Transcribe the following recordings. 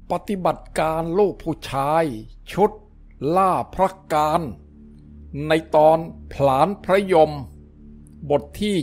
ปฏิบัติการลูกผู้ชายชุดล่าพระการในตอนผลาญพระยมบทที่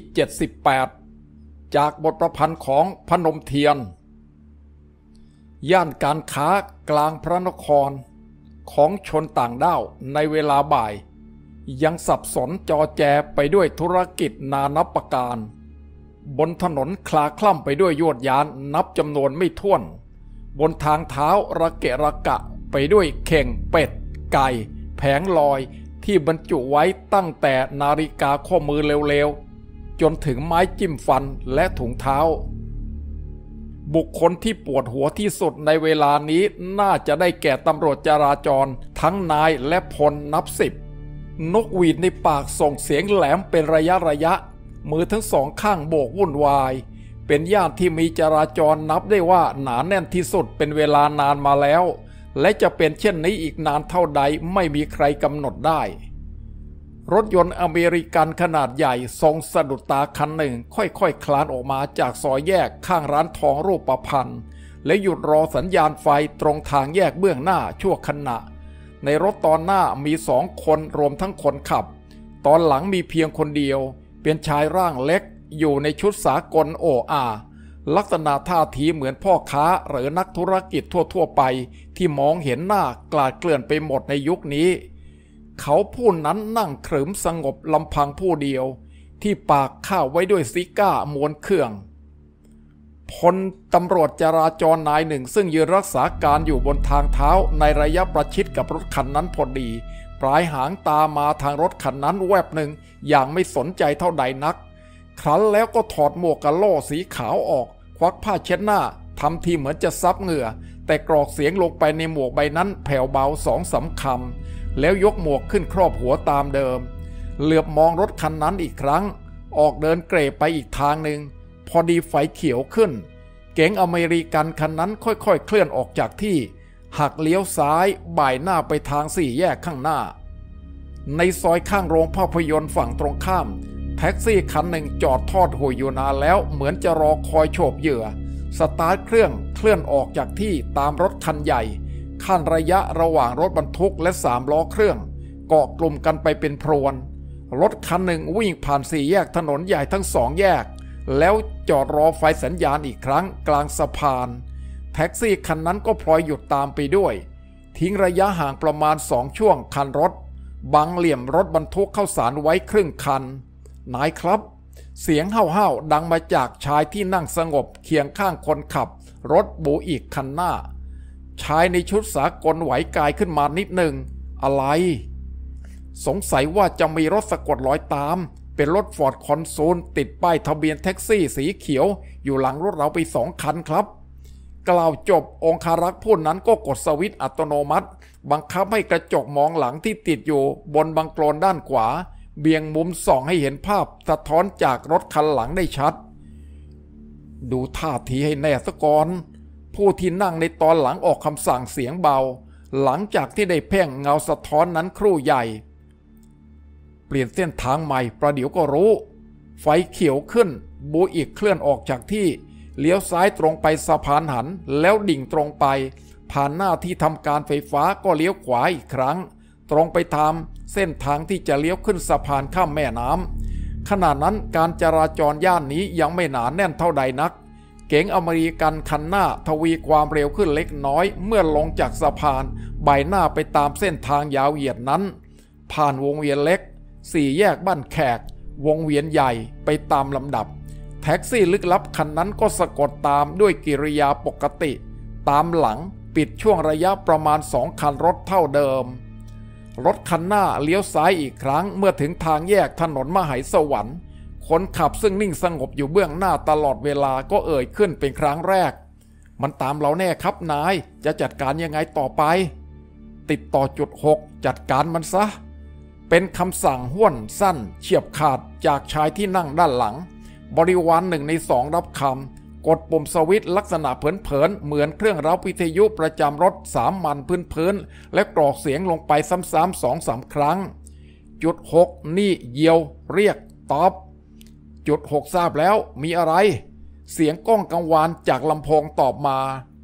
78จากบทประพันธ์ของพนมเทียนย่านการค้ากลางพระนครของชนต่างด้าวในเวลาบ่ายยังสับสนจอแจไปด้วยธุรกิจนานับประการบนถนนคลาคล่ำไปด้วยยวดยานนับจำนวนไม่ถ้วนบนทางเท้าระเกะระกะไปด้วยเข่งเป็ดไก่แผงลอยที่บรรจุไว้ตั้งแต่นาฬิกาข้อมือเร็วๆจนถึงไม้จิ้มฟันและถุงเท้าบุคคลที่ปวดหัวที่สุดในเวลานี้น่าจะได้แก่ตำรวจจราจรทั้งนายและพลนับ10นกหวีดในปากส่งเสียงแหลมเป็นระยะมือทั้งสองข้างโบกวุ่นวายเป็นย่านที่มีจราจรนับได้ว่าหนาแน่นที่สุดเป็นเวลานานมาแล้วและจะเป็นเช่นนี้อีกนานเท่าใดไม่มีใครกำหนดได้รถยนต์อเมริกันขนาดใหญ่ทรงสะดุดตาคันหนึ่งค่อยๆคลานออกมาจากซอยแยกข้างร้านทองรูปพรรณและหยุดรอสัญญาณไฟตรงทางแยกเบื้องหน้าชั่วขณะในรถตอนหน้ามี2 คนรวมทั้งคนขับตอนหลังมีเพียงคนเดียวเป็นชายร่างเล็กอยู่ในชุดสากลโออาลักษณะท่าทีเหมือนพ่อค้าหรือนักธุรกิจทั่วไปที่มองเห็นหน้ากลาดเกลื่อนไปหมดในยุคนี้เขาผู้นั้นนั่งขรึมสงบลำพังผู้เดียวที่ปากข้าวไว้ด้วยซิก้าม้วนเครื่องพลตำรวจจราจรนายหนึ่งซึ่งยืนรักษาการอยู่บนทางเท้าในระยะประชิดกับรถคันนั้นพอดีปลายหางตามาทางรถคันนั้นแวบหนึ่งอย่างไม่สนใจเท่าใดนักครั้นแล้วก็ถอดหมวกกะโหลสีขาวออกควักผ้าเช็ดหน้าทำทีเหมือนจะซับเหงื่อแต่กรอกเสียงลงไปในหมวกใบนั้นแผ่วเบา2-3 คำแล้วยกหมวกขึ้นครอบหัวตามเดิมเหลือบมองรถคันนั้นอีกครั้งออกเดินเกรไปอีกทางหนึ่งพอดีไฟเขียวขึ้นเก๋งอเมริกันคันนั้นค่อยๆเคลื่อนออกจากที่หักเลี้ยวซ้ายบ่ายหน้าไปทาง4 แยกข้างหน้าในซอยข้างโรงภาพยนตร์ฝั่งตรงข้ามแท็กซี่คันหนึ่งจอดทอดห่วยอยู่นานแล้วเหมือนจะรอคอยโฉบเหยื่อสตาร์ทเครื่องเคลื่อนออกจากที่ตามรถคันใหญ่ขั้นระยะระหว่างรถบรรทุกและ3 ล้อเครื่องเกาะกลุ่มกันไปเป็นพรวนรถคันหนึ่งวิ่งผ่าน4 แยกถนนใหญ่ทั้ง2 แยกแล้วจอดรอไฟสัญญาณอีกครั้งกลางสะพานแท็กซี่คันนั้นก็พลอยหยุดตามไปด้วยทิ้งระยะห่างประมาณ2 ช่วงคันรถบังเหลี่ยมรถบรรทุกเข้าสารไว้ครึ่งคันนายครับเสียงห้าวๆดังมาจากชายที่นั่งสงบเคียงข้างคนขับรถบูอีกคันหน้าชายในชุดสากลไหวกายขึ้นมานิดหนึ่งอะไรสงสัยว่าจะมีรถสะกดรอยตามเป็นรถฟอร์ดคอนโซลติดป้ายทะเบียนแท็กซี่สีเขียวอยู่หลังรถเราไป2 คันครับกล่าวจบองคารักษ์ผู้นั้นก็กดสวิตช์อัตโนมัติบังคับให้กระจกมองหลังที่ติดอยู่บนบังโคลนด้านขวาเบี่ยงมุมส่องให้เห็นภาพสะท้อนจากรถคันหลังได้ชัดดูท่าทีให้แน่ซะก่อนผู้ที่นั่งในตอนหลังออกคำสั่งเสียงเบาหลังจากที่ได้เพ่งเงาสะท้อนนั้นครู่ใหญ่เปลี่ยนเส้นทางใหม่ประเดี๋ยวก็รู้ไฟเขียวขึ้นบูอีกเคลื่อนออกจากที่เลี้ยวซ้ายตรงไปสะพานหันแล้วดิ่งตรงไปผ่านหน้าที่ทำการไฟฟ้าก็เลี้ยวขวาอีกครั้งตรงไปตามเส้นทางที่จะเลี้ยวขึ้นสะพานข้ามแม่น้ำขณะนั้นการจราจรย่านนี้ยังไม่หนาแน่นเท่าใดนักเก๋งอเมริกันคันหน้าทวีความเร็วขึ้นเล็กน้อยเมื่อลงจากสะพานบ่ายหน้าไปตามเส้นทางยาวเหยียดนั้นผ่านวงเวียนเล็ก4 แยกบ้านแขกวงเวียนใหญ่ไปตามลำดับแท็กซี่ลึกลับคันนั้นก็สะกดตามด้วยกิริยาปกติตามหลังปิดช่วงระยะประมาณ2 คันรถเท่าเดิมรถคันหน้าเลี้ยวซ้ายอีกครั้งเมื่อถึงทางแยกถนนมหาสวรรค์คนขับซึ่งนิ่งสงบอยู่เบื้องหน้าตลอดเวลาก็เอ่ยขึ้นเป็นครั้งแรกมันตามเราแน่ครับนายจะจัดการยังไงต่อไปติดต่อจุด6จัดการมันซะเป็นคำสั่งห้วนสั้นเฉียบขาดจากชายที่นั่งด้านหลังบริวาร1 ใน 2รับคำกดปุ่มสวิตช์ลักษณะเผินๆเหมือนเครื่องรับวิทยุประจำรถสามัญพื้นๆและกรอกเสียงลงไปซ้ำๆ2-3 ครั้งจุด6นี่เยียวเรียกตอบจุด6ทราบแล้วมีอะไรเสียงก้องกังวานจากลำโพงตอบมา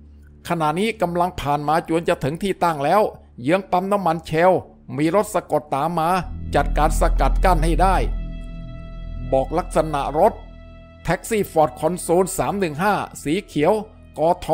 ขณะนี้กำลังผ่านมาจวนจะถึงที่ตั้งแล้วเยื้องปั๊มน้ำมันเชลมีรถสะกดตามมาจัดการสกัดกั้นให้ได้บอกลักษณะรถแท็กซี่ฟอร์ดคอนโซล315สีเขียวกท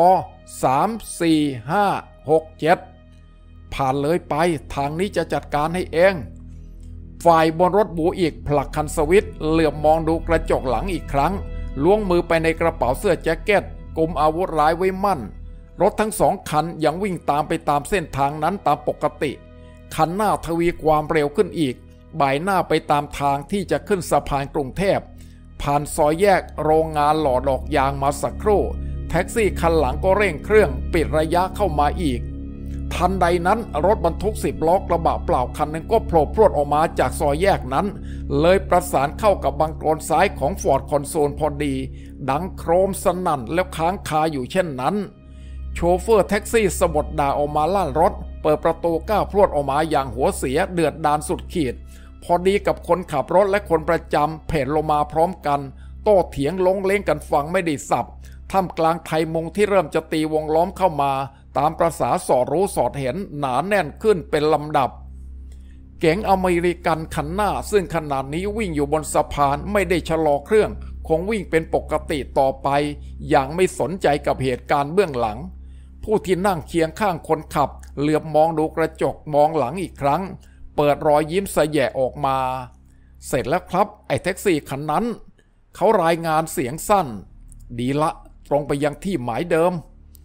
34567ผ่านเลยไปทางนี้จะจัดการให้เองฝ่ายบนรถบูอีกผลักคันสวิตช์เหลือบมองดูกระจกหลังอีกครั้งล้วงมือไปในกระเป๋าเสื้อแจ็คเก็ตกุมอาวุธร้ายไว้มั่นรถทั้งสองคันยังวิ่งตามไปตามเส้นทางนั้นตามปกติคันหน้าทวีความเร็วขึ้นอีกบ่ายหน้าไปตามทางที่จะขึ้นสะพานกรุงเทพผ่านซอยแยกโรงงานหล่อดอกยางมาสักครู่แท็กซี่คันหลังก็เร่งเครื่องปิดระยะเข้ามาอีกทันใดนั้นรถบรรทุก10 ล้อกระบะเปล่าคันหนึ่งก็โผล่พรวดออกมาจากซอยแยกนั้นเลยประสานเข้ากับบังโคลนซ้ายของฟอร์ดคอนโซลพอดีดังโครมสนั่นแล้วค้างคาอยู่เช่นนั้นโชเฟอร์แท็กซี่สะบัดด่าออกมาลั่นรถเปิดประตูก้าวพรวดออกมาอย่างหัวเสียเดือดดาลสุดขีดพอดีกับคนขับรถและคนประจำเพ่นลงมาพร้อมกันโต้เถียงลงเล้งกันฟังไม่ได้สับท่ามกลางไทยมุงที่เริ่มจะตีวงล้อมเข้ามาตามประสาสอดรู้สอดเห็นหนาแน่นขึ้นเป็นลำดับเก๋งอเมริกันคันหน้าซึ่งขณะนี้วิ่งอยู่บนสะพานไม่ได้ชะลอเครื่องคงวิ่งเป็นปกติต่อไปอย่างไม่สนใจกับเหตุการณ์เบื้องหลังผู้ที่นั่งเคียงข้างคนขับเหลือบมองดูกระจกมองหลังอีกครั้งเปิดรอยยิ้มสะแยะออกมาเสร็จแล้วครับไอ้แท็กซี่คันนั้นเขารายงานเสียงสั้นดีละตรงไปยังที่หมายเดิม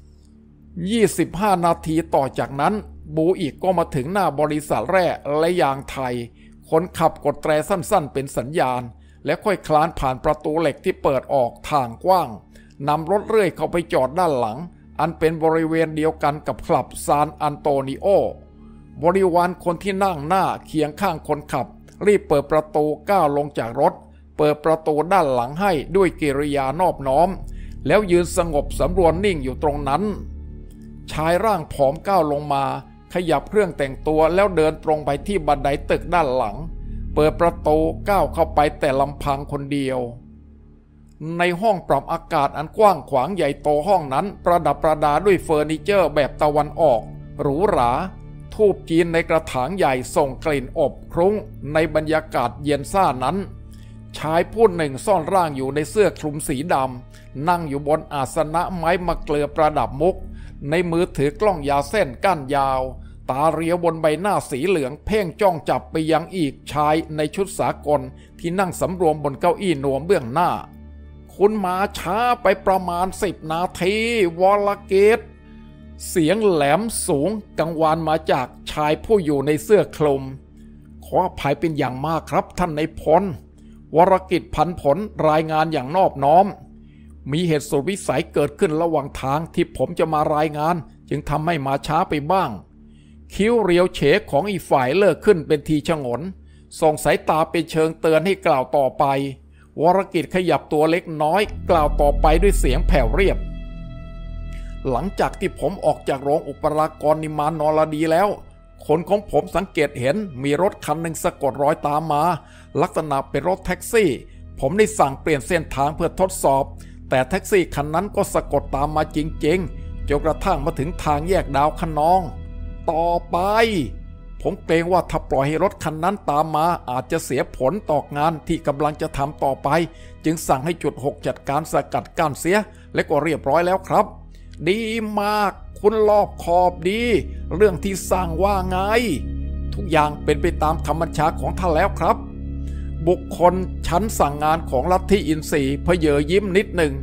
25 นาทีต่อจากนั้นบูอีกก็มาถึงหน้าบริษัทแร่และยางไทยคนขับกดแตรสั้นๆเป็นสัญญาณและค่อยคลานผ่านประตูเหล็กที่เปิดออกทางกว้างนำรถเรื่อยเข้าไปจอดด้านหลังอันเป็นบริเวณเดียวกันกับคลับซานอันโตนิโอบริวารคนที่นั่งหน้าเคียงข้างคนขับรีบเปิดประตูก้าวลงจากรถเปิดประตูด้านหลังให้ด้วยกิริยานอบน้อมแล้วยืนสงบสำรวมนิ่งอยู่ตรงนั้นชายร่างผอมก้าวลงมาขยับเครื่องแต่งตัวแล้วเดินตรงไปที่บันไดตึกด้านหลังเปิดประตูก้าวเข้าไปแต่ลำพังคนเดียวในห้องปรับอากาศอันกว้างขวางใหญ่โตห้องนั้นประดับประดาด้วยเฟอร์นิเจอร์แบบตะวันออกหรูหราทูบจีนในกระถางใหญ่ส่งกลิ่นอบคลุ้งในบรรยากาศเย็นซ่านั้นชายผู้หนึ่งซ่อนร่างอยู่ในเสื้อคลุมสีดำนั่งอยู่บนอาสนะไม้มะเกลือประดับมุกในมือถือกล้องยาวเส้นก้านยาวตาเรียวบนใบหน้าสีเหลืองเพ่งจ้องจับไปยังอีกชายในชุดสากลที่นั่งสำรวมบนเก้าอี้นวมเบื้องหน้าคุณมาช้าไปประมาณ10 นาทีวรเกตเสียงแหลมสูงกังวานมาจากชายผู้อยู่ในเสื้อคลุมขออภัยเป็นอย่างมากครับท่านนายพลวรกิจพันผลรายงานอย่างนอบน้อมมีเหตุสุดวิสัยเกิดขึ้นระหว่างทางที่ผมจะมารายงานจึงทำให้มาช้าไปบ้างคิ้วเรียวเฉของอีกฝ่ายเลิกขึ้นเป็นทีฉงนส่งสายตาเป็นเชิงเตือนให้กล่าวต่อไปวรกิจขยับตัวเล็กน้อยกล่าวต่อไปด้วยเสียงแผ่วเรียบหลังจากที่ผมออกจากโรงอุปรากรนิมานนรดีแล้วคนของผมสังเกตเห็นมีรถคันหนึ่งสะกดรอยตามมาลักษณะเป็นรถแท็กซี่ผมได้สั่งเปลี่ยนเส้นทางเพื่อทดสอบแต่แท็กซี่คันนั้นก็สะกดตามมาจริงๆจนกระทั่งมาถึงทางแยกดาวคะนองต่อไปผมเกรงว่าถ้าปล่อยให้รถคันนั้นตามมาอาจจะเสียผลต่องานที่กำลังจะทำต่อไปจึงสั่งให้จุด6จัดการสกัดกั้นเสียและก็เรียบร้อยแล้วครับดีมากคุณรอบคอบดีเรื่องที่สั่งว่าไงทุกอย่างเป็นไปตามคำบัญชาของท่านแล้วครับบุคคลชั้นสั่งงานของลัทธิอินทรีย์เพเยอยิ้มนิดหนึ่ง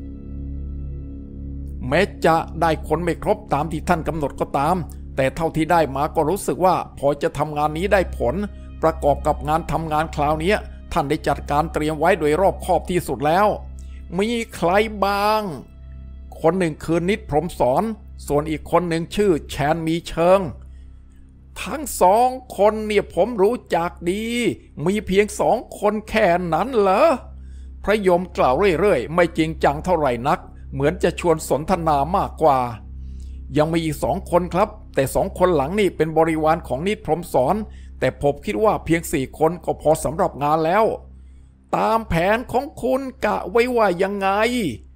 แม้จะได้คนไม่ครบตามที่ท่านกำหนดก็ตามแต่เท่าที่ได้มาก็รู้สึกว่าพอจะทำงานนี้ได้ผลประกอบกับงานทำงานคราวนี้ท่านได้จัดการเตรียมไว้โดยรอบคอบที่สุดแล้วมีใครบ้างคนหนึ่งคือนิดพรหมสอนส่วนอีกคนหนึ่งชื่อแชนมีเชิงทั้ง2 คนเนี่ยผมรู้จักดีมีเพียง2 คนแค่นั้นเหรอพระยมกล่าวเรื่อยๆไม่จริงจังเท่าไหร่นักเหมือนจะชวนสนทนามากกว่ายังมีอีก2 คนครับแต่2 คนหลังนี่เป็นบริวารของนิดพรหมสอนแต่ผมคิดว่าเพียง4 คนก็พอสำหรับงานแล้วตามแผนของคุณกะไว้ว่ายังไง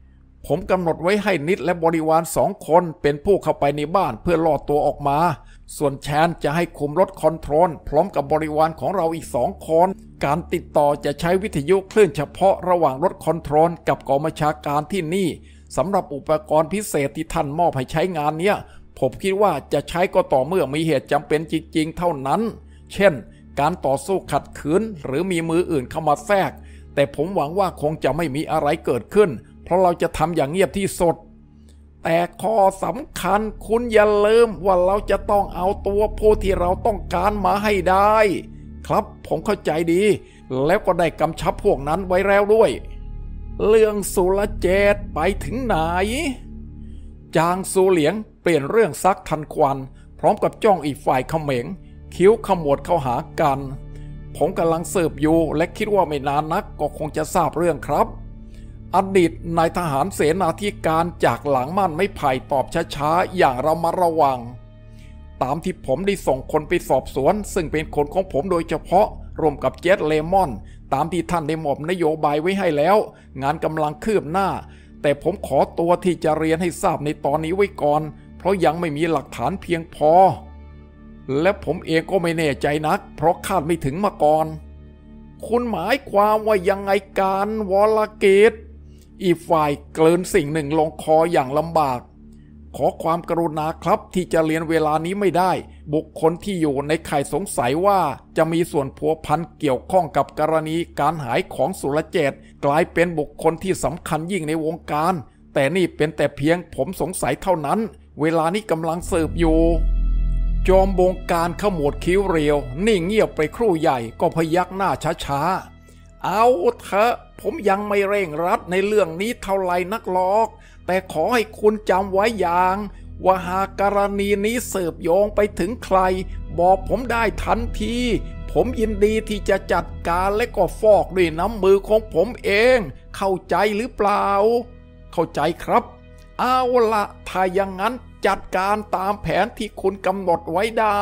ผมกำหนดไว้ให้นิดและบริวาร2 คนเป็นผู้เข้าไปในบ้านเพื่อล่อตัวออกมาส่วนแชนจะให้คุมรถคอนโทรลพร้อมกับบริวารของเราอีก2 คนการติดต่อจะใช้วิทยุคลื่นเฉพาะระหว่างรถคอนโทรลกับกองบัญชาการที่นี่สำหรับอุปกรณ์พิเศษที่ท่านมอบให้ใช้งานเนี้ยผมคิดว่าจะใช้ก็ต่อเมื่อมีเหตุจำเป็นจริงๆเท่านั้นเช่นการต่อสู้ขัดขืนหรือมีมืออื่นเข้ามาแทรกแต่ผมหวังว่าคงจะไม่มีอะไรเกิดขึ้นเพราะเราจะทำอย่างเงียบที่สุดแต่ข้อสำคัญคุณอย่าลืมว่าเราจะต้องเอาตัวผู้ที่เราต้องการมาให้ได้ครับผมเข้าใจดีแล้วก็ได้กำชับพวกนั้นไว้แล้วด้วยเรื่องสุรเจตไปถึงไหนจางซูเหลียงเปลี่ยนเรื่องซักทันควันพร้อมกับจ้องอีกฝ่ายเขม็งคิ้วขมวดเข้าหากันผมกำลังสืบอยู่และคิดว่าไม่นานนักก็คงจะทราบเรื่องครับอดีตนายทหารเสนาธิการจากหลังม่านไม้ไผ่ตอบช้าๆอย่างระมัดระวังตามที่ผมได้ส่งคนไปสอบสวนซึ่งเป็นคนของผมโดยเฉพาะร่วมกับเจสเลมอนตามที่ท่านได้มอบนโยบายไว้ให้แล้วงานกำลังคืบหน้าแต่ผมขอตัวที่จะเรียนให้ทราบในตอนนี้ไว้ก่อนเพราะยังไม่มีหลักฐานเพียงพอและผมเองก็ไม่แน่ใจนักเพราะคาดไม่ถึงมาก่อนคุณหมายความว่ายังไงการวรเกตอีกฝ่ายเกลืนสิ่งหนึ่งลงคออย่างลำบากขอความกรุณาครับที่จะเรียนเวลานี้ไม่ได้บุคคลที่อยู่ในข่ายสงสัยว่าจะมีส่วนพัวพันเกี่ยวข้องกับกรณีการหายของสุรเจตกลายเป็นบุคคลที่สำคัญยิ่งในวงการแต่นี่เป็นแต่เพียงผมสงสัยเท่านั้นเวลานี้กำลังสืบอยู่จอมบงการขมวดคิ้วเรียวนิ่งเงียบไปครู่ใหญ่ก็พยักหน้าช้าๆเอาเถอะผมยังไม่เร่งรัดในเรื่องนี้เท่าไหร่นักหรอกแต่ขอให้คุณจำไว้อย่างว่าหากกรณีนี้สืบโยงไปถึงใครบอกผมได้ทันทีผมยินดีที่จะจัดการและก็ฟอกด้วยน้ำมือของผมเองเข้าใจหรือเปล่าเข้าใจครับเอาละถ้าอย่างนั้นจัดการตามแผนที่คุณกำหนดไว้ได้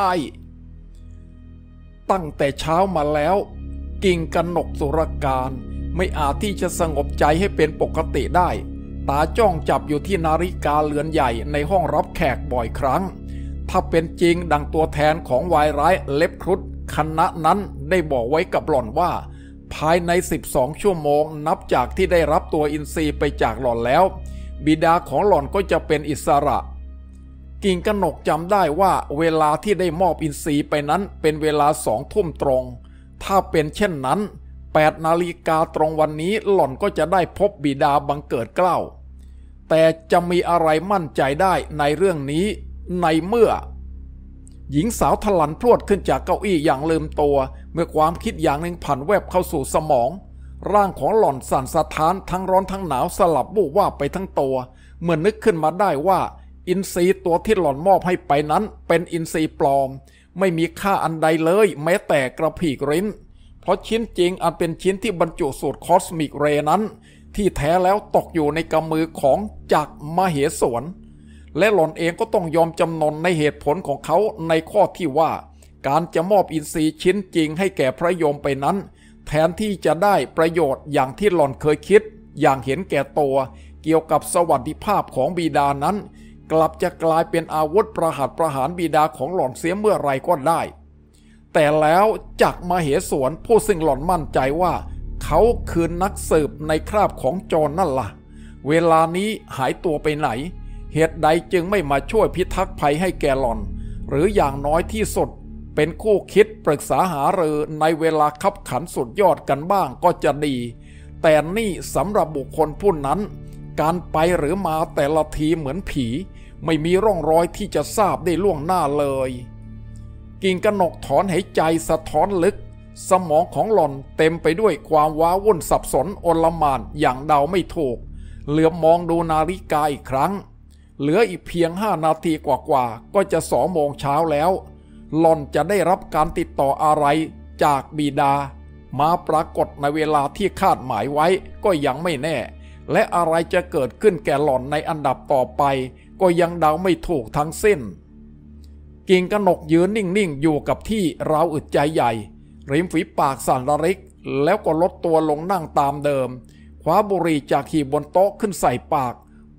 ตั้งแต่เช้ามาแล้วกิ่งกนกสุรการไม่อาจที่จะสงบใจให้เป็นปกติได้ตาจ้องจับอยู่ที่นาฬิกาเรือนใหญ่ในห้องรับแขกบ่อยครั้งถ้าเป็นจริงดังตัวแทนของวายร้ายเล็บครุฑคณะนั้นได้บอกไว้กับหล่อนว่าภายใน12 ชั่วโมงนับจากที่ได้รับตัวอินทรีไปจากหล่อนแล้วบิดาของหล่อนก็จะเป็นอิสระกิ่งกนกจำได้ว่าเวลาที่ได้มอบอินทรีไปนั้นเป็นเวลา2 ทุ่มตรงถ้าเป็นเช่นนั้น8 นาฬิกาตรงวันนี้หล่อนก็จะได้พบบิดาบังเกิดเกล้าแต่จะมีอะไรมั่นใจได้ในเรื่องนี้ในเมื่อหญิงสาวทะลันพรวดขึ้นจากเก้าอี้อย่างลืมตัวเมื่อความคิดอย่างหนึ่งผ่านแวบเข้าสู่สมองร่างของหล่อนสั่นสะท้านทั้งร้อนทั้งหนาวสลับวูบวาบไปทั้งตัวเมื่อนึกขึ้นมาได้ว่าอินทรีย์ตัวที่หล่อนมอบให้ไปนั้นเป็นอินทรีย์ปลอมไม่มีค่าอันใดเลยแม้แต่กระพีกลิ้นเพราะชิ้นจริงอันเป็นชิ้นที่บรรจุสูตรคอสมิกเรย์นั้นที่แท้แล้วตกอยู่ในกำมือของจักรมเหสวนและหล่อนเองก็ต้องยอมจำนนในเหตุผลของเขาในข้อที่ว่าการจะมอบอินทรีย์ชิ้นจริงให้แก่พระโยมไปนั้นแทนที่จะได้ประโยชน์อย่างที่หล่อนเคยคิดอย่างเห็นแก่ตัวเกี่ยวกับสวัสดิภาพของบิดานั้นกลับจะกลายเป็นอาวุธประหัตประหารบิดาของหล่อนเสียเมื่อไรก็ได้แต่แล้วจักรมเหสวนผู้ซึ่งหล่อนมั่นใจว่าเขาคือนักสืบในคราบของโจรนั่นล่ะเวลานี้หายตัวไปไหนเหตุใดจึงไม่มาช่วยพิทักษ์ภัยให้แก่หล่อนหรืออย่างน้อยที่สุดเป็นคู่คิดปรึกษาหารือในเวลาคับขันสุดยอดกันบ้างก็จะดีแต่นี่สำหรับบุคคลผู้นั้นการไปหรือมาแต่ละทีเหมือนผีไม่มีร่องรอยที่จะทราบได้ล่วงหน้าเลยกิ่งกนกถอนหายใจสะท้อนลึกสมองของหล่อนเต็มไปด้วยความว้าวุ่นสับสนโอลหม่านอย่างเดาไม่ถูกเหลือบมองดูนาฬิกาอีกครั้งเหลืออีกเพียง5 นาทีกว่าก็จะ2 โมงเช้าแล้วหล่อนจะได้รับการติดต่ออะไรจากบิดามาปรากฏในเวลาที่คาดหมายไว้ก็ยังไม่แน่และอะไรจะเกิดขึ้นแก่หล่อนในอันดับต่อไปก็ยังเดาไม่ถูกทั้งสิ้นกิ่งกนกยืนนิ่งๆอยู่กับที่ราวอึดใจใหญ่ริมฝีปากสั่นระริกแล้วก็ลดตัวลงนั่งตามเดิมคว้าบุหรี่จากหีบบนโต๊ะขึ้นใส่ปาก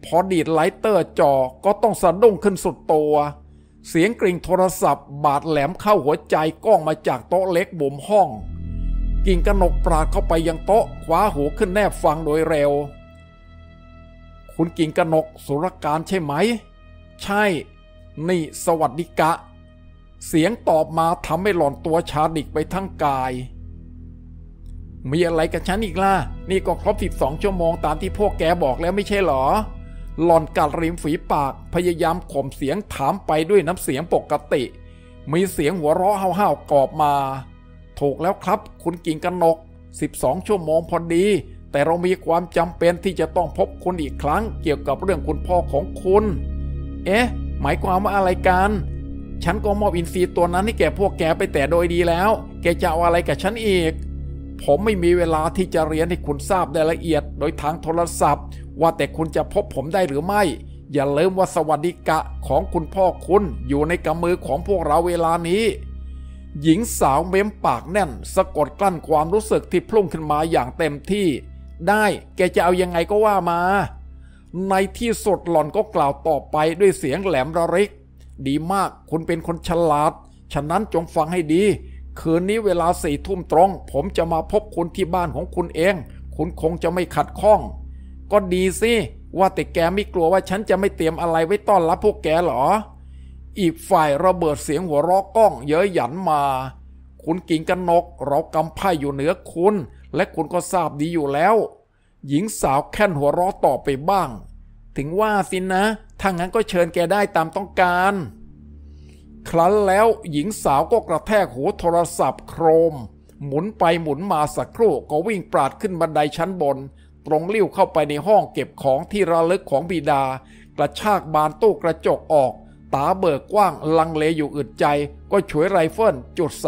พอดีดไลเตอร์จ่อก็ต้องสะดุ้งขึ้นสุดตัวเสียงกริ่งโทรศัพท์บาดแหลมเข้าหัวใจก้องมาจากโต๊ะเล็กบุ่มห้องกิ่งกนกปราดเข้าไปยังโต๊ะคว้าหูขึ้นแนบฟังโดยเร็วคุณกิ่งกนกสุรการใช่ไหมใช่นี่สวัสดิกะเสียงตอบมาทำให้หล่อนตัวชาดิกไปทั้งกายมีอะไรกับฉันอีกล่ะนี่ก็ครบ12 ชั่วโมงตามที่พวกแกบอกแล้วไม่ใช่หรอหล่อนกัดริมฝีปากพยายามข่มเสียงถามไปด้วยน้ำเสียงปกติมีเสียงหัวเราะห้าวๆกอบมาถูกแล้วครับคุณกิ่งกนก12 ชั่วโมงพอดีแต่เรามีความจำเป็นที่จะต้องพบคุณอีกครั้งเกี่ยวกับเรื่องคุณพ่อของคุณเอ๊ะหมายความว่าอะไรกันฉันก็มอบอินทรีย์ตัวนั้นให้แก่พวกแกไปแต่โดยดีแล้วแกจะเอาอะไรกับฉันอีกผมไม่มีเวลาที่จะเรียนให้คุณทราบรายละเอียดโดยทางโทรศัพท์ว่าแต่คุณจะพบผมได้หรือไม่อย่าลืมว่าสวัสดิกะของคุณพ่อคุณอยู่ในกำมือของพวกเราเวลานี้หญิงสาวเม้มปากแน่นสะกดกลั้นความรู้สึกที่พุ่งขึ้นมาอย่างเต็มที่ได้แกจะเอายังไงก็ว่ามาในที่สุดหล่อนก็กล่าวต่อไปด้วยเสียงแหลมระริกดีมากคุณเป็นคนฉลาดฉะนั้นจงฟังให้ดีคืนนี้เวลา4 ทุ่มตรงผมจะมาพบคุณที่บ้านของคุณเองคุณคงจะไม่ขัดข้องก็ดีสิว่าแต่แกไม่กลัวว่าฉันจะไม่เตรียมอะไรไว้ต้อนรับพวกแกหรออีกฝ่ายระเบิดเสียงหัวเราะก้องเย้ยหยันมาคุณกิ่งกนกเรากำไพ่อยู่เหนือคุณและคุณก็ทราบดีอยู่แล้วหญิงสาวแค่นหัวเราะต่อไปบ้างถึงว่าสินะถ้างั้นก็เชิญแกได้ตามต้องการครั้นแล้วหญิงสาวก็กระแทกหัวโทรศัพท์โครมหมุนไปหมุนมาสักครู่ก็วิ่งปราดขึ้นบันไดชั้นบนตรงลิ้วเข้าไปในห้องเก็บของที่ระลึกของบิดากระชากบานตู้กระจกออกตาเบิกกว้างลังเลอยู่อึดใจก็ฉวยไรเฟิล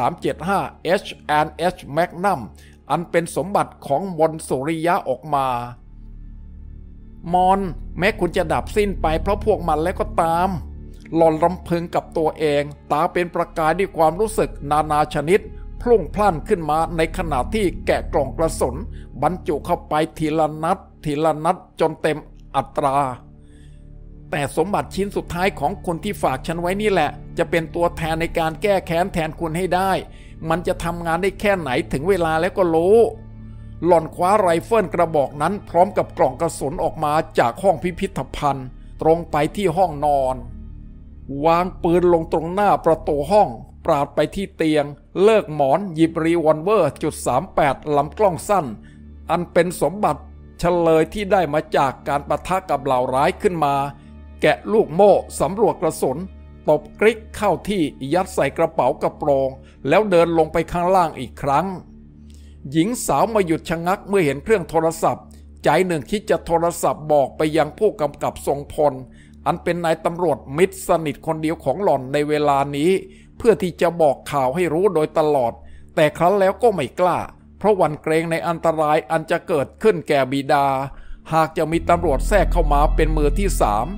.375 H&H Magnum อันเป็นสมบัติของมนสุริยะออกมามอนแม้คุณจะดับสิ้นไปเพราะพวกมันแล้วก็ตามหล่อนรำพึงกับตัวเองตาเป็นประกายด้วยความรู้สึกนานาชนิดพลุ่งพล่านขึ้นมาในขณะที่แกะกล่องกระสุนบรรจุเข้าไปทีละนัดทีละนัดจนเต็มอัตราแต่สมบัติชิ้นสุดท้ายของคนที่ฝากฉันไว้นี่แหละจะเป็นตัวแทนในการแก้แค้นแทนคุณให้ได้มันจะทำงานได้แค่ไหนถึงเวลาแล้วก็รู้หล่อนคว้าไรเฟิลกระบอกนั้นพร้อมกับกล่องกระสุนออกมาจากห้องพิพิธภัณฑ์ตรงไปที่ห้องนอนวางปืนลงตรงหน้าประตูห้องปราดไปที่เตียงเลิกหมอนหยิบรีวอลเวอร์.38ลำกล้องสั้นอันเป็นสมบัติเฉลยที่ได้มาจากการปะทะกับเหล่าร้ายขึ้นมาแกะลูกโม่สำรวจกระสุนตบกริกเข้าที่ยัดใส่กระเป๋ากระโปรงแล้วเดินลงไปข้างล่างอีกครั้งหญิงสาวมาหยุดชะงักเมื่อเห็นเครื่องโทรศัพท์ใจหนึ่งคิดจะโทรศัพท์บอกไปยังผู้กำกับทรงพลอันเป็นนายตำรวจมิตรสนิทคนเดียวของหล่อนในเวลานี้เพื่อที่จะบอกข่าวให้รู้โดยตลอดแต่ครั้นแล้วก็ไม่กล้าเพราะหวั่นเกรงในอันตรายอันจะเกิดขึ้นแก่บิดาหากจะมีตำรวจแทรกเข้ามาเป็นมือที่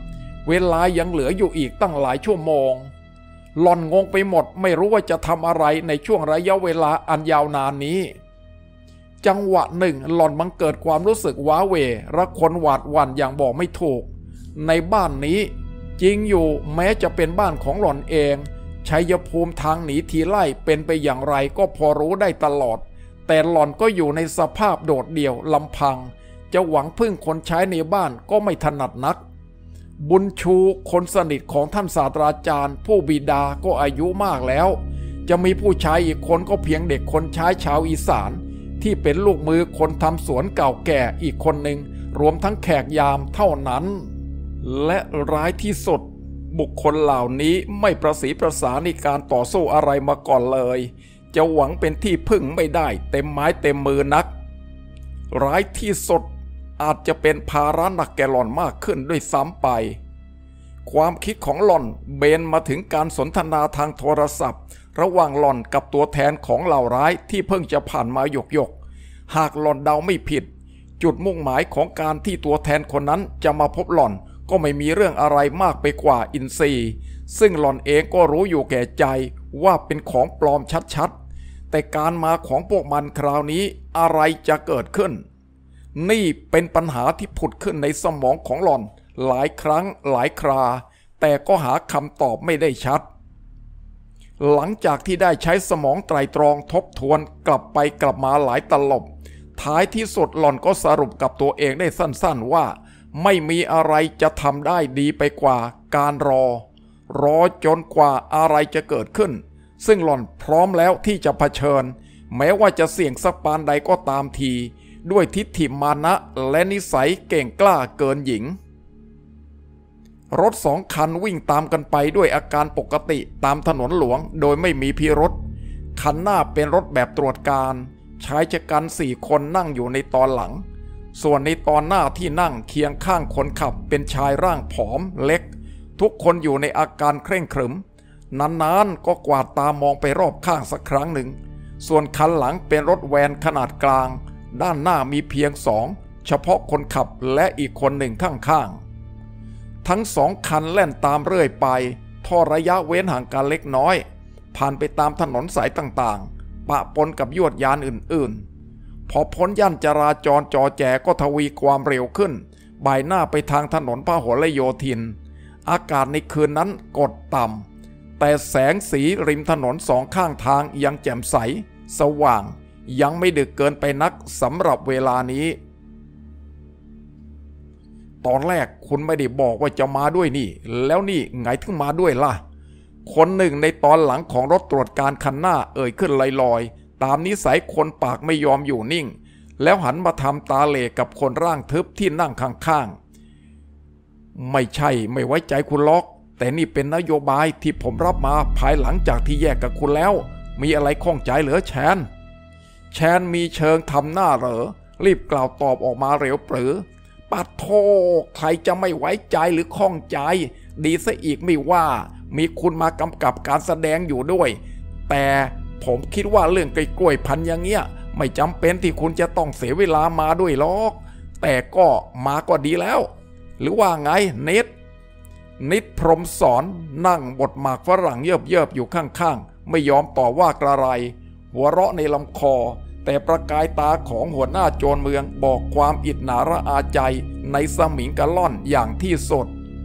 3เวลายังเหลืออยู่อีกตั้งหลายชั่วโมงหล่อนงงไปหมดไม่รู้ว่าจะทำอะไรในช่วงระยะเวลาอันยาวนานนี้จังหวะหนึ่งหล่อนบังเกิดความรู้สึกว้าเหวระคนหวาดหวั่นอย่างบอกไม่ถูกในบ้านนี้จริงอยู่แม้จะเป็นบ้านของหล่อนเองชัยภูมิทางหนีทีไล่เป็นไปอย่างไรก็พอรู้ได้ตลอดแต่หล่อนก็อยู่ในสภาพโดดเดี่ยวลำพังจะหวังพึ่งคนใช้ในบ้านก็ไม่ถนัดนักบุญชูคนสนิทของท่านศาสตราจารย์ผู้บิดาก็อายุมากแล้วจะมีผู้ชายอีกคนก็เพียงเด็กคนใช้ชาวอีสานที่เป็นลูกมือคนทำสวนเก่าแก่อีกคนหนึ่งรวมทั้งแขกยามเท่านั้นและร้ายที่สุดบุคคลเหล่านี้ไม่ประสีประสาในการต่อสู้อะไรมาก่อนเลยจะหวังเป็นที่พึ่งไม่ได้เต็มไม้เต็มมือนักร้ายที่สุดอาจจะเป็นภาระหนักแก่หล่อนมากขึ้นด้วยซ้ำไปความคิดของหล่อนเบนมาถึงการสนทนาทางโทรศัพท์ระหว่างหล่อนกับตัวแทนของเหล่าร้ายที่เพิ่งจะผ่านมาหยกหากหล่อนเดาไม่ผิดจุดมุ่งหมายของการที่ตัวแทนคนนั้นจะมาพบหล่อนก็ไม่มีเรื่องอะไรมากไปกว่าอินทรีย์ซึ่งหล่อนเองก็รู้อยู่แก่ใจว่าเป็นของปลอมชัดๆแต่การมาของพวกมันคราวนี้อะไรจะเกิดขึ้นนี่เป็นปัญหาที่ผุดขึ้นในสมองของหล่อนหลายครั้งหลายคราแต่ก็หาคำตอบไม่ได้ชัดหลังจากที่ได้ใช้สมองไตร่ตรองทบทวนกลับไปกลับมาหลายตลบท้ายที่สุดหล่อนก็สรุปกับตัวเองได้สั้นๆว่าไม่มีอะไรจะทำได้ดีไปกว่าการรอจนกว่าอะไรจะเกิดขึ้นซึ่งหล่อนพร้อมแล้วที่จะเผชิญแม้ว่าจะเสี่ยงสักปานใดก็ตามทีด้วยทิฏฐิมานะและนิสัยเก่งกล้าเกินหญิงรถ2 คันวิ่งตามกันไปด้วยอาการปกติตามถนนหลวงโดยไม่มีพิรุธคันหน้าเป็นรถแบบตรวจการชายชะกัน4 คนนั่งอยู่ในตอนหลังส่วนในตอนหน้าที่นั่งเคียงข้างคนขับเป็นชายร่างผอมเล็กทุกคนอยู่ในอาการเคร่งขรึมนานๆก็กวาดตามองไปรอบข้างสักครั้งหนึ่งส่วนคันหลังเป็นรถแวนขนาดกลางด้านหน้ามีเพียง2เฉพาะคนขับและอีกคนหนึ่งข้างๆทั้ง2 คันแล่นตามเรื่อยไปทอดระยะเว้นห่างกันเล็กน้อยผ่านไปตามถนนสายต่างๆปะปนกับยวดยานอื่นๆพอพ้นย่านจราจรจอแจก็ทวีความเร็วขึ้นบ่ายหน้าไปทางถนนพหลโยธินอากาศในคืนนั้นกดต่ำแต่แสงสีริมถนน2 ข้างทางยังแจ่มใสสว่างยังไม่ดึกเกินไปนักสำหรับเวลานี้ตอนแรกคุณไม่ได้บอกว่าจะมาด้วยนี่แล้วนี่ไงถึงมาด้วยล่ะคนหนึ่งในตอนหลังของรถตรวจการคันหน้าเอ่ยขึ้นลอยๆตามนิสัยคนปากไม่ยอมอยู่นิ่งแล้วหันมาทำตาเหล่กับคนร่างทึบที่นั่งข้างๆไม่ใช่ไม่ไว้ใจคุณล็อกแต่นี่เป็นนโยบายที่ผมรับมาภายหลังจากที่แยกกับคุณแล้วมีอะไรข้องใจเหรอแชนมีเชิงทำหน้าเหรอรีบกล่าวตอบออกมาเร็วปรือปัดโทใครจะไม่ไว้ใจหรือข้องใจดีซะอีกไม่ว่ามีคุณมากำกับการแสดงอยู่ด้วยแต่ผมคิดว่าเรื่องกล้วยพันอย่างเงี้ยไม่จำเป็นที่คุณจะต้องเสียเวลามาด้วยหรอกแต่ก็มาก็ดีแล้วหรือว่าไงนิดพรหมสอนนั่งบดหมากฝรั่งเยิบอยู่ข้างๆไม่ยอมต่อว่ากระไรหัวเราะในลำคอแต่ประกายตาของหัวหน้าโจรเมืองบอกความอิจฉาระอาใจในสมิงกะล่อนอย่างที่สุด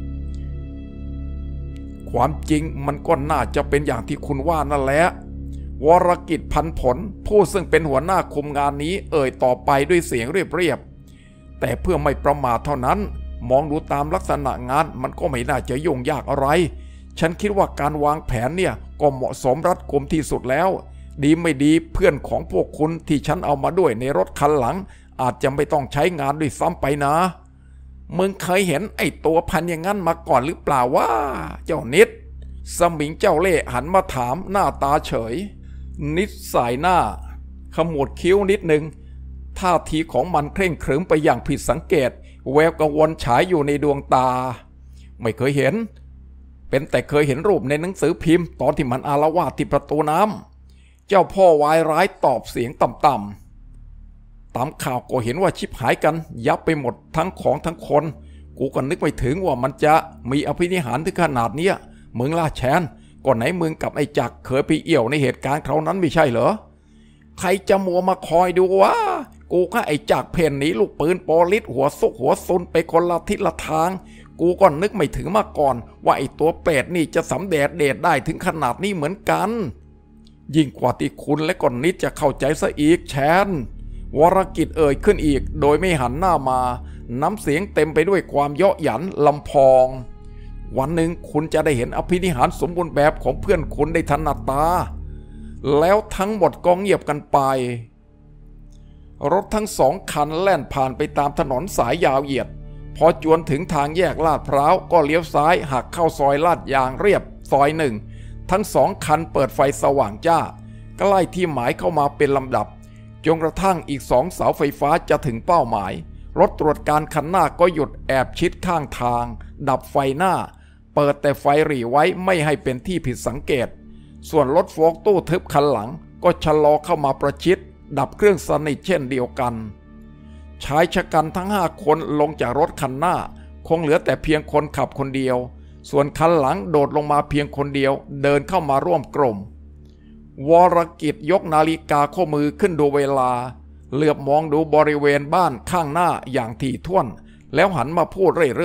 ความจริงมันก็น่าจะเป็นอย่างที่คุณว่านั่นแหละวรกิจพันผลผู้ซึ่งเป็นหัวหน้าคุมงานนี้เอ่ยต่อไปด้วยเสียงเรียบๆแต่เพื่อไม่ประมาทเท่านั้นมองดูตามลักษณะงานมันก็ไม่น่าจะยุ่งยากอะไรฉันคิดว่าการวางแผนเนี่ยก็เหมาะสมรัดกุมที่สุดแล้วดีไม่ดีเพื่อนของพวกคุณที่ฉันเอามาด้วยในรถคันหลังอาจจะไม่ต้องใช้งานด้วยซ้ำไปนะมึงเคยเห็นไอ้ตัวพันอย่างนั้นมาก่อนหรือเปล่าวะเจ้านิดสมิงเจ้าเล่ห์หันมาถามหน้าตาเฉยนิดสายหน้าขมวดคิ้วนิดหนึ่งท่าทีของมันเคร่งขรึมไปอย่างผิดสังเกตแววกังวลฉายอยู่ในดวงตาไม่เคยเห็นเป็นแต่เคยเห็นรูปในหนังสือพิมพ์ตอนที่มันอาละวาดที่ประตูน้ำเจ้าพ่อวายร้ายตอบเสียงต่ำๆตามข่าวก็เห็นว่าชิบหายกันยับไปหมดทั้งของทั้งคนกูก็นึกไม่ถึงว่ามันจะมีอภินิหารถึงขนาดเนี้ยมึงล่าแชนก่อนไหนมึงกับไอ้จักรเคยไปเอี่ยวในเหตุการณ์คราวนั้นไม่ใช่เหรอใครจะมัวมาคอยดูวะกูก็ไอ้จักรเพ่นหนีลูกปืนโปลิสหัวซุกหัวซุนไปคนละทิศละทางกูก็นึกไม่ถึงมาก่อนว่าไอ้ตัวเป็ดนี่จะสำเดชได้ถึงขนาดนี้เหมือนกันยิ่งกว่าที่คุณและก่อนนิดจะเข้าใจซะอีกแชนวรกิจเอ่ยขึ้นอีกโดยไม่หันหน้ามาน้ำเสียงเต็มไปด้วยความเยาะหยันลำพองวันหนึ่งคุณจะได้เห็นอภินิหารสมบูรณ์แบบของเพื่อนคุณได้ถนัดตาแล้วทั้งหมดก็เงียบกันไปรถทั้ง2 คันแล่นผ่านไปตามถนนสายยาวเหยียดพอจวนถึงทางแยกลาดพร้าวก็เลี้ยวซ้ายหักเข้าซอยลาดยางเรียบซอย1ทั้ง2 คันเปิดไฟสว่างจ้าใกล้ที่หมายเข้ามาเป็นลำดับจนกระทั่งอีก2 เสาไฟฟ้าจะถึงเป้าหมายรถตรวจการคันหน้าก็หยุดแอบชิดข้างทางดับไฟหน้าเปิดแต่ไฟหรี่ไว้ไม่ให้เป็นที่ผิดสังเกตส่วนรถโฟล์คตู้ทึบคันหลังก็ชะลอเข้ามาประชิดดับเครื่องสนิทเช่นเดียวกันชายชะกันทั้ง5 คนลงจากรถคันหน้าคงเหลือแต่เพียงคนขับคนเดียวส่วนคันหลังโดดลงมาเพียงคนเดียวเดินเข้ามาร่วมกลุ่มวรกิจยกนาฬิกาข้อมือขึ้นดูเวลาเหลือบมองดูบริเวณบ้านข้างหน้าอย่างถี่ถ้วนแล้วหันมาพูดเรื่อยๆ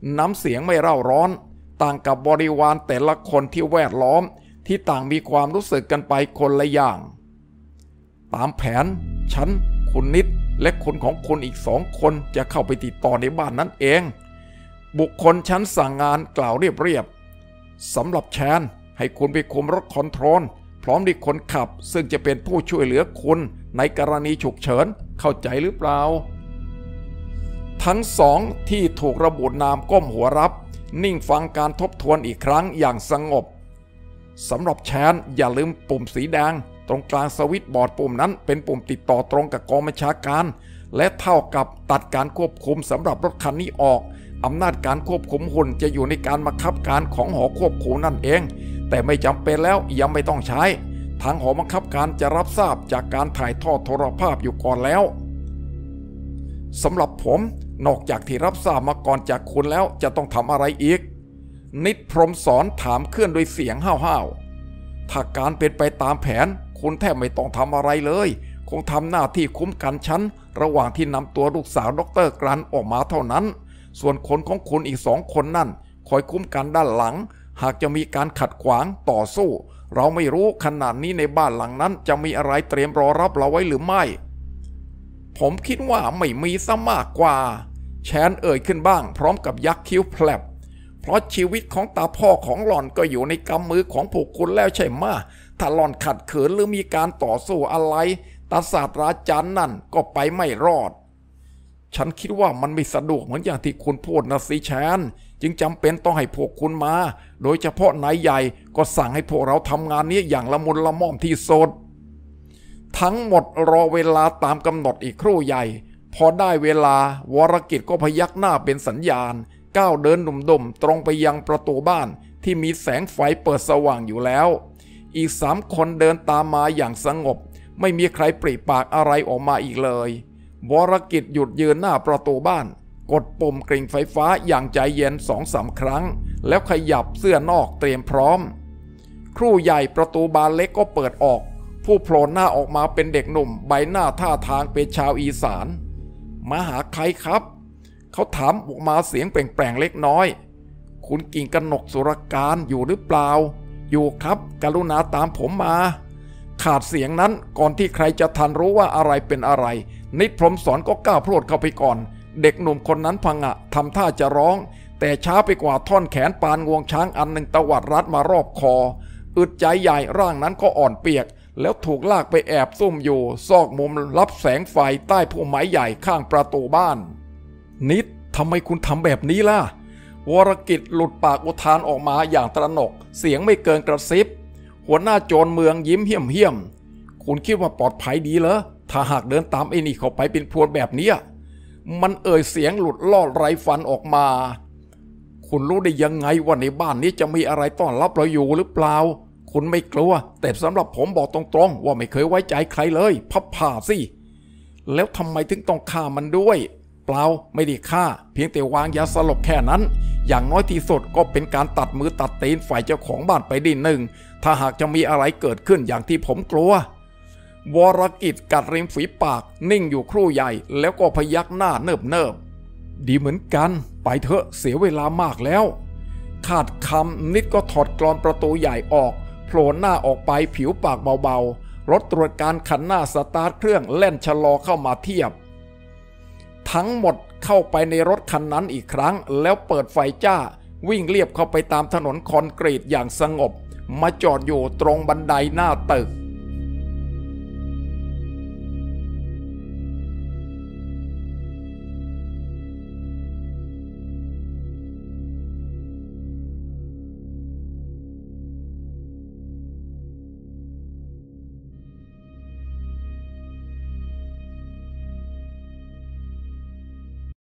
น้ำเสียงไม่เร่าร้อนต่างกับบริวารแต่ละคนที่แวดล้อมที่ต่างมีความรู้สึกกันไปคนละอย่างตามแผนฉันคุณนิดและคนของคุณอีก2 คนจะเข้าไปติดต่อในบ้านนั้นเองบุคคลฉันสั่งงานกล่าวเรียบๆสำหรับแชนให้คุณไปคุมรถคอนโทรลพร้อมด้วยคนขับซึ่งจะเป็นผู้ช่วยเหลือคุณในกรณีฉุกเฉินเข้าใจหรือเปล่าทั้ง2ที่ถูกระบุนามก้มหัวรับนิ่งฟังการทบทวนอีกครั้งอย่างสงบสำหรับแชนอย่าลืมปุ่มสีแดงตรงกลางสวิตช์บอร์ดปุ่มนั้นเป็นปุ่มติดต่อตรงกับกองบัญชาการและเท่ากับตัดการควบคุมสำหรับรถคันนี้ออกอำนาจการควบคุมหุ่นจะอยู่ในการบังคับการของหอควบคุมนั่นเองแต่ไม่จำเป็นแล้วยังไม่ต้องใช้ทางหอบังคับการจะรับทราบจากการถ่ายทอดโทรภาพอยู่ก่อนแล้วสำหรับผมนอกจากที่รับทราบมาก่อนจากคุณแล้วจะต้องทำอะไรอีกนิดพรหมสอนถามเคลื่อนด้วยเสียงห้าวๆถ้าการเป็นไปตามแผนคุณแทบไม่ต้องทำอะไรเลยคงทำหน้าที่คุ้มกันฉันระหว่างที่นำตัวลูกสาวดร.กรันออกมาเท่านั้นส่วนคนของคุณอีก2 คนนั่นคอยคุ้มกันด้านหลังหากจะมีการขัดขวางต่อสู้เราไม่รู้ขนาดนี้ในบ้านหลังนั้นจะมีอะไรเตรียมรอรับเราไว้หรือไม่ผมคิดว่าไม่มีซะมากกว่าแชนเอ่ยขึ้นบ้างพร้อมกับยักคิ้วแผลบเพราะชีวิตของตาพ่อของหล่อนก็อยู่ในกำมือของพวกคุณแล้วใช่ไหมถ้าหล่อนขัดขืนหรือมีการต่อสู้อะไรตาศาสตราจารย์นั่นก็ไปไม่รอดฉันคิดว่ามันไม่สะดวกเหมือนอย่างที่คุณพูดนะสิแชนจึงจำเป็นต้องให้พวกคุณมาโดยเฉพาะนายใหญ่ก็สั่งให้พวกเราทำงานนี้อย่างละมุนละม่อมที่สุดทั้งหมดรอเวลาตามกำหนดอีกครู่ใหญ่พอได้เวลาวรกิจก็พยักหน้าเป็นสัญญาณก้าวเดินดุ่มๆตรงไปยังประตูบ้านที่มีแสงไฟเปิดสว่างอยู่แล้วอีก3 คนเดินตามมาอย่างสงบไม่มีใครปริปากอะไรออกมาอีกเลยวรกิจหยุดยืนหน้าประตูบ้านกดปุ่มกริ่งไฟฟ้าอย่างใจเย็น2-3 ครั้งแล้วขยับเสื้อนอกเตรียมพร้อมครู่ใหญ่ประตูบานเล็กก็เปิดออกผู้โผล่หน้าออกมาเป็นเด็กหนุ่มใบหน้าท่าทางเป็นชาวอีสานมาหาใครครับเขาถามออกมาเสียงแปลงๆเล็กน้อยคุณกิ่งกนกสุรการอยู่หรือเปล่าอยู่ครับกรุณาตามผมมาขาดเสียงนั้นก่อนที่ใครจะทันรู้ว่าอะไรเป็นอะไรนิดพรหมสอนก็ก้าวพรวดเข้าไปก่อนเด็กหนุ่มคนนั้นพังะทำท่าจะร้องแต่ช้าไปกว่าท่อนแขนปานงวงช้างอันหนึ่งตวัดรัดมารอบคออึดใจใหญ่ร่างนั้นก็อ่อนเปียกแล้วถูกลากไปแอบซุ่มอยู่ซอกมุมรับแสงไฟใต้พุ่มไม้ใหญ่ข้างประตูบ้านนิดทำไมคุณทำแบบนี้ล่ะวรกิจหลุดปากอุทานออกมาอย่างตระหนกเสียงไม่เกินกระซิบหัวหน้าโจรเมืองยิ้มเหี้ยมคุณคิดว่าปลอดภัยดีเหรอถ้าหากเดินตามไอ้นี่เข้าไปเป็นพรวนแบบนี้มันเอ่ยเสียงหลุดล่อไรฟันออกมาคุณรู้ได้ยังไงว่าในบ้านนี้จะมีอะไรต้อนรับเราอยู่หรือเปล่าคุณไม่กลัวแต่สำหรับผมบอกตรงๆว่าไม่เคยไว้ใจใครเลยพับผ่าสิแล้วทำไมถึงต้องฆ่ามันด้วยเปล่าไม่ได้ฆ่าเพียงแต่วางยาสลบแค่นั้นอย่างน้อยที่สุดก็เป็นการตัดมือตัดตีนฝ่ายเจ้าของบ้านไปได้หนึ่งถ้าหากจะมีอะไรเกิดขึ้นอย่างที่ผมกลัววรกิจกัดริมฝีปากนิ่งอยู่ครู่ใหญ่แล้วก็พยักหน้าเนิบดีเหมือนกันไปเถอะเสียเวลามากแล้วขาดคำนิดก็ถอดกลอนประตูใหญ่ออกโผล่หน้าออกไปผิวปากเบาๆรถตรวจการคันหน้าสตาร์ทเครื่องแล่นชะลอเข้ามาเทียบทั้งหมดเข้าไปในรถคันนั้นอีกครั้งแล้วเปิดไฟจ้าวิ่งเลียบเข้าไปตามถนนคอนกรีตอย่างสงบมาจอดอยู่ตรงบันไดหน้าตึก